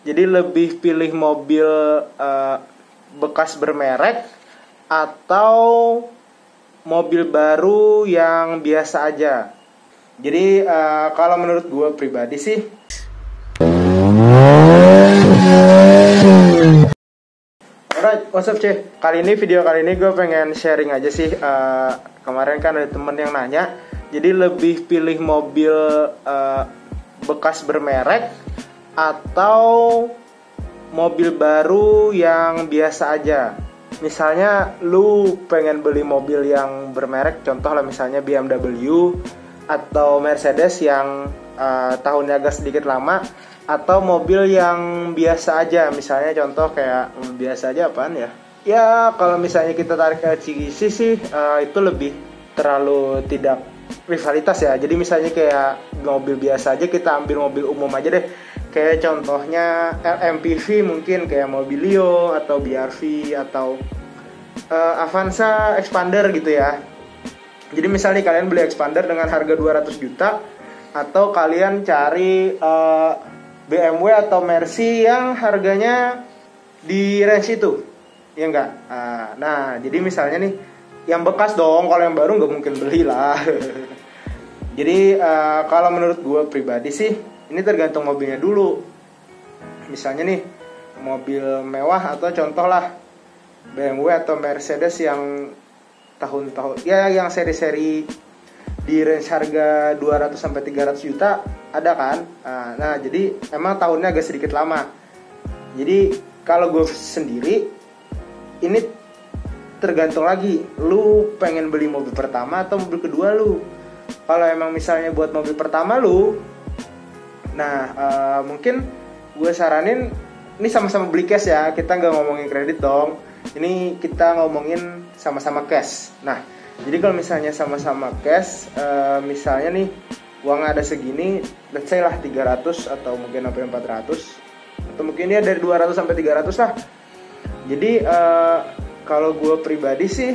Jadi lebih pilih mobil bekas bermerek atau mobil baru yang biasa aja. Jadi kalau menurut gue pribadi sih, alright, what's up cuy? Video kali ini gue pengen sharing aja sih. Kemarin kan ada temen yang nanya, jadi lebih pilih mobil bekas bermerek atau mobil baru yang biasa aja. Misalnya lu pengen beli mobil yang bermerek, contoh lah misalnya BMW atau Mercedes yang tahunnya agak sedikit lama, atau mobil yang biasa aja, misalnya contoh kayak biasa aja apaan ya? Ya kalau misalnya kita tarik ke Cigisi sih itu lebih terlalu tidak rivalitas ya. Jadi misalnya kayak mobil biasa aja, kita ambil mobil umum aja deh. Kayak contohnya LMPV mungkin kayak Mobilio atau BRV atau Avanza Expander gitu ya. Jadi misalnya kalian beli Expander dengan harga 200 juta, atau kalian cari BMW atau Mercy yang harganya di range itu, ya enggak? Nah, jadi misalnya nih, yang bekas dong, kalau yang baru nggak mungkin beli lah. Jadi kalau menurut gue pribadi sih, ini tergantung mobilnya dulu. Misalnya nih, mobil mewah atau contoh lah BMW atau Mercedes yang tahun-tahun, ya yang seri-seri di range harga 200 sampai 300 juta ada kan. Nah, jadi emang tahunnya agak sedikit lama. Jadi kalau gue sendiri, ini tergantung lagi lu pengen beli mobil pertama atau mobil kedua lu. Kalau emang misalnya buat mobil pertama lu, nah mungkin gue saranin, ini sama-sama beli cash ya, kita nggak ngomongin kredit dong. Ini kita ngomongin sama-sama cash. Nah, jadi kalau misalnya sama-sama cash, misalnya nih uang ada segini, let's say lah 300 atau mungkin sampai 400, atau mungkin dia dari 200 sampai 300 lah. Jadi kalau gue pribadi sih,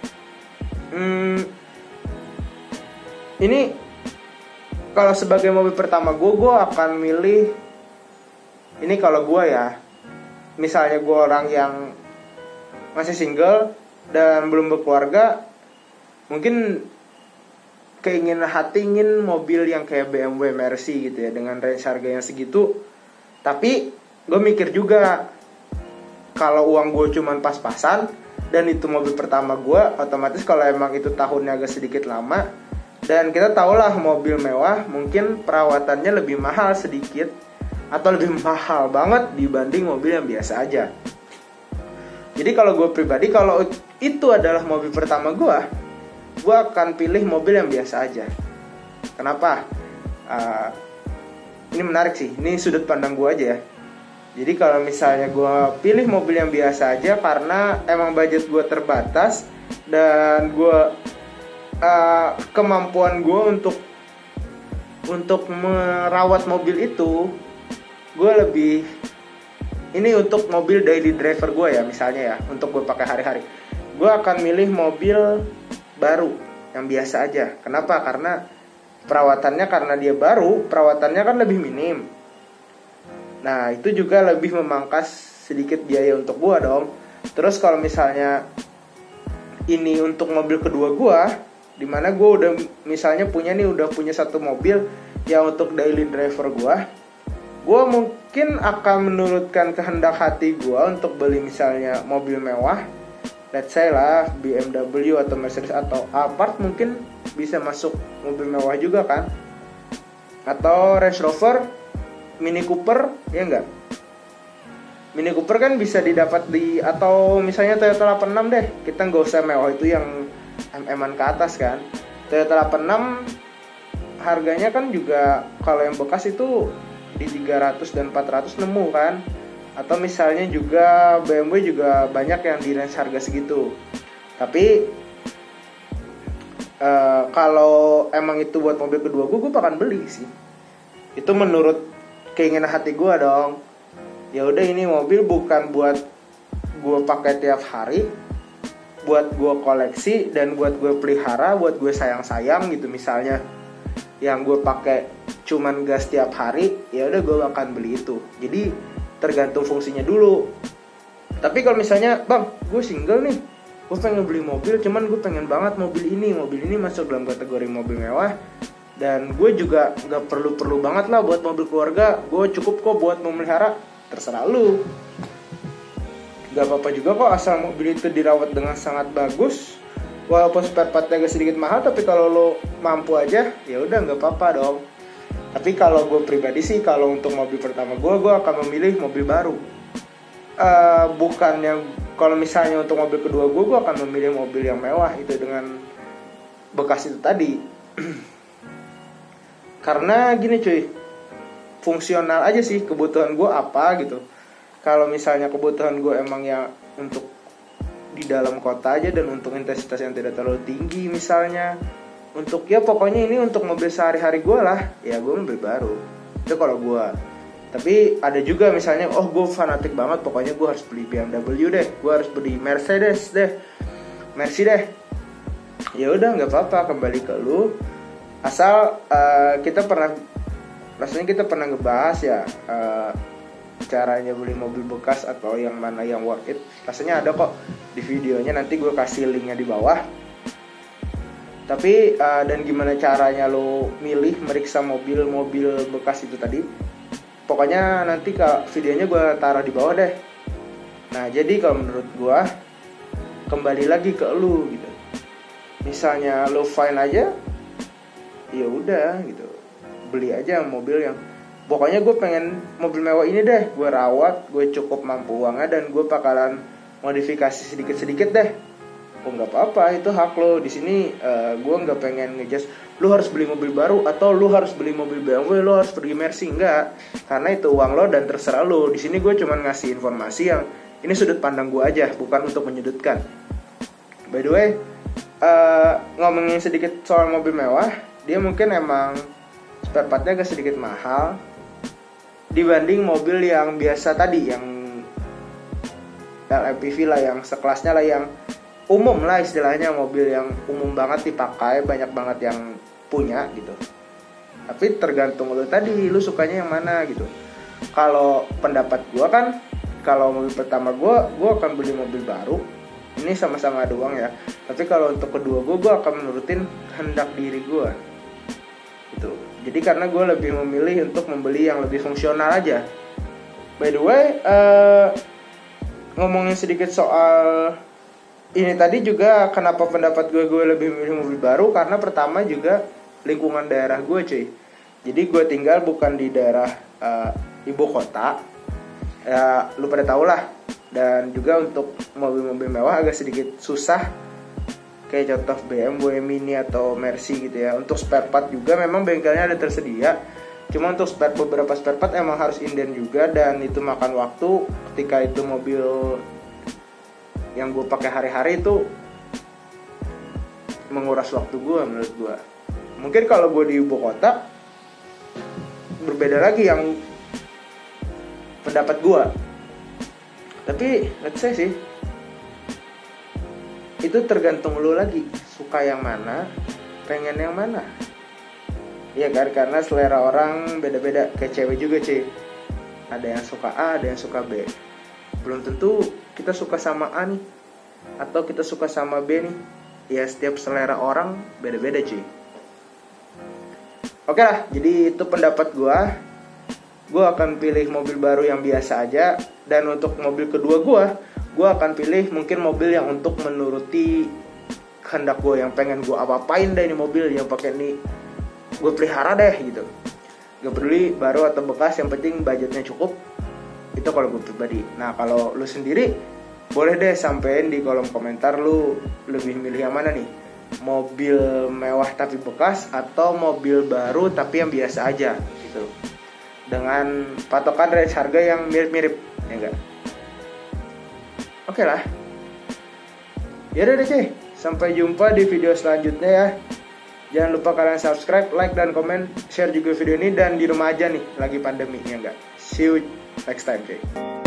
ini kalau sebagai mobil pertama gue akan milih ini. Kalau gue ya, misalnya gue orang yang masih single dan belum berkeluarga, mungkin keinginan hati ingin mobil yang kayak BMW Mercy gitu ya, dengan range harga yang segitu. Tapi gue mikir juga, kalau uang gue cuman pas-pasan dan itu mobil pertama gue, otomatis kalau emang itu tahunnya agak sedikit lama, dan kita tahulah mobil mewah mungkin perawatannya lebih mahal sedikit atau lebih mahal banget dibanding mobil yang biasa aja. Jadi kalau gue pribadi, kalau itu adalah mobil pertama gue akan pilih mobil yang biasa aja. Kenapa? Ini menarik sih, ini sudut pandang gue aja ya. Jadi kalau misalnya gue pilih mobil yang biasa aja, karena emang budget gue terbatas, dan gue kemampuan gue untuk merawat mobil itu, gue lebih ini untuk mobil daily driver gue ya, misalnya ya, untuk gue pakai hari-hari, gue akan milih mobil baru yang biasa aja. Kenapa? Karena perawatannya, karena dia baru, perawatannya kan lebih minim. Nah, itu juga lebih memangkas sedikit biaya untuk gue dong. Terus kalau misalnya ini untuk mobil kedua gue, dimana gue udah misalnya udah punya satu mobil yang untuk daily driver gue mungkin akan menurutkan kehendak hati gue untuk beli misalnya mobil mewah, let's say lah BMW atau Mercedes atau Alphard, mungkin bisa masuk mobil mewah juga kan, atau Range Rover, Mini Cooper, ya enggak? Mini Cooper kan bisa didapat di, atau misalnya Toyota 86 deh, kita nggak usah mewah itu yang MM-an ke atas kan. Toyota 86 harganya kan juga kalau yang bekas itu di 300 dan 400 nemu kan. Atau misalnya juga BMW juga banyak yang di range harga segitu. Tapi kalau emang itu buat mobil kedua gue bakal beli sih. Itu menurut keinginan hati gue dong. Ya udah, ini mobil bukan buat gue pakai tiap hari, buat gue koleksi dan buat gue pelihara, buat gue sayang-sayang gitu misalnya, yang gue pakai cuman gas tiap hari, ya udah gue akan beli itu. Jadi tergantung fungsinya dulu. Tapi kalau misalnya, bang, gue single nih, gue pengen beli mobil, cuman gue pengen banget mobil ini masuk dalam kategori mobil mewah, dan gue juga nggak perlu banget lah buat mobil keluarga, gue cukup kok buat memelihara, terserah lu. Gak apa-apa juga kok asal mobil itu dirawat dengan sangat bagus, walaupun spare partnya agak sedikit mahal, tapi kalau lo mampu aja, ya udah nggak apa-apa dong. Tapi kalau gue pribadi sih, kalau untuk mobil pertama gue akan memilih mobil baru. Bukannya kalau misalnya untuk mobil kedua gue akan memilih mobil yang mewah itu dengan bekas itu tadi. Karena gini cuy, fungsional aja sih kebutuhan gue apa gitu. Kalau misalnya kebutuhan gue emang yang untuk di dalam kota aja dan untuk intensitas yang tidak terlalu tinggi misalnya, untuk ya pokoknya ini untuk mobil sehari-hari gue lah, ya gue mobil baru. Itu kalau gue. Tapi ada juga misalnya, oh gue fanatik banget, pokoknya gue harus beli BMW deh, gue harus beli Mercedes deh, Mercy deh. Ya udah nggak apa-apa, kembali ke lu. Asal kita pernah ngebahas ya caranya beli mobil bekas atau yang mana yang worth it. Rasanya ada kok di videonya, nanti gue kasih linknya di bawah. Tapi dan gimana caranya lo milih meriksa mobil bekas itu tadi, pokoknya nanti videonya gue taruh di bawah deh. Nah jadi kalau menurut gue, kembali lagi ke lu gitu. Misalnya lo fine aja, ya udah gitu, beli aja mobil yang pokoknya gue pengen mobil mewah ini deh, gue rawat, gue cukup mampu uangnya, dan gue bakalan modifikasi sedikit deh. Oh nggak apa-apa, itu hak lo. Di sini gue nggak pengen ngejudge lu harus beli mobil baru atau lu harus beli mobil BMW, lu harus pergi Mercy, enggak. Karena itu uang lo dan terserah lo. Di sini gue cuma ngasih informasi yang ini sudut pandang gue aja, bukan untuk menyudutkan. By the way, ngomongin sedikit soal mobil mewah, dia mungkin emang spare partnya agak sedikit mahal dibanding mobil yang biasa tadi, yang LMPV lah, yang sekelasnya lah, yang umum lah istilahnya, mobil yang umum banget dipakai, banyak banget yang punya gitu. Tapi tergantung lu tadi, lu sukanya yang mana gitu. Kalau pendapat gue kan, kalau mobil pertama gue akan beli mobil baru. Ini sama-sama ada uang ya. Tapi kalau untuk kedua gue akan menurutin kehendak diri gue gitu. Jadi karena gue lebih memilih untuk membeli yang lebih fungsional aja. By the way, ngomongin sedikit soal ini tadi juga, kenapa pendapat gue lebih memilih mobil baru, karena pertama juga lingkungan daerah gue cuy. Jadi gue tinggal bukan di daerah ibu kota, ya lu pada tau lah. Dan juga untuk mobil-mobil mewah agak sedikit susah, kayak contoh BMW Mini atau Mercy gitu ya. Untuk spare part juga memang bengkelnya ada tersedia, cuma untuk beberapa spare part emang harus inden juga, dan itu makan waktu. Ketika itu mobil yang gue pakai hari-hari itu menguras waktu gue menurut gue. Mungkin kalau gue di ibu kota berbeda lagi yang pendapat gue. Tapi let's say sih, itu tergantung lu lagi, suka yang mana, pengen yang mana. Iya kan, karena selera orang beda-beda. Kayak cewek juga cuy, ada yang suka A, ada yang suka B. Belum tentu kita suka sama A nih, atau kita suka sama B nih. Ya setiap selera orang beda-beda cuy. Oke lah, jadi itu pendapat gue. Gue akan pilih mobil baru yang biasa aja. Dan untuk mobil kedua gue akan pilih mungkin mobil yang untuk menuruti kehendak gue, yang pengen gue apa-apain deh ini mobil, yang pakai ini gue pelihara deh gitu. Gak peduli baru atau bekas, yang penting budgetnya cukup. Itu kalau gue pribadi. Nah kalau lu sendiri, boleh deh sampein di kolom komentar lu lebih milih yang mana nih, mobil mewah tapi bekas atau mobil baru tapi yang biasa aja gitu, dengan patokan range harga yang mirip-mirip, ya enggak? Oke lah. Ya udah deh cuy, sampai jumpa di video selanjutnya ya. Jangan lupa kalian subscribe, like, dan komen, share juga video ini. Dan di rumah aja nih, lagi pandemi, ya enggak? See you next time cuy.